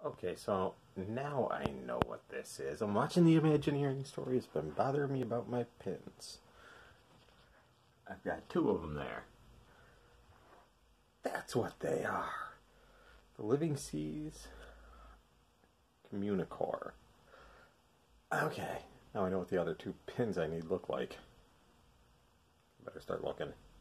Okay, so now I know what this is. I'm watching the Imagineering story. It's been bothering me about my pins. I've got two of them there. That's what they are. The Living Seas Communicore. Okay, now I know what the other two pins I need look like. Better start looking.